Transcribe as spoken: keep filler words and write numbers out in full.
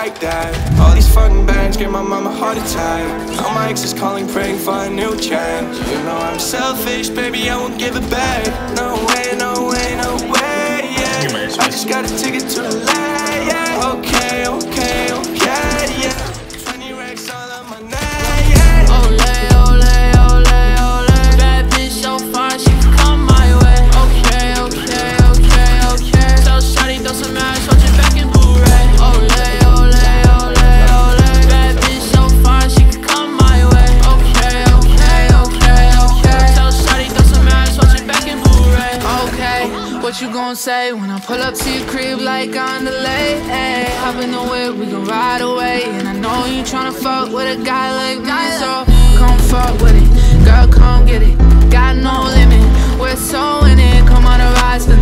like that. All these fucking bands give my mama a heart attack. All my exes calling, praying for a new chance. You know I'm selfish, baby, I won't give it back. No way, no way, no way, yeah. I just got a ticket to L A, yeah. Okay, okay, okay, yeah. Twenty racks all on my neck, yeah. Olay, olay, olay, olay. Bad bitch so fine, she can come my way. Okay, okay, okay, okay. Tell shawty throw some ass, watch it back in Blu-ray. Olay, olay, olay, olay. Bad bitch so fine, she can come my way. Okay, okay, okay, okay. Tell shawty throw some ass, watch it back in Blu-ray. Okay, what you gon' say when I pull up to your crib like on the lake? Ay, hop in the whip, we gon' ride away. And I know you tryna fuck with a guy like me, so come fuck with it, girl, come get it. Got no limit, we're so in it. Come on, a rise.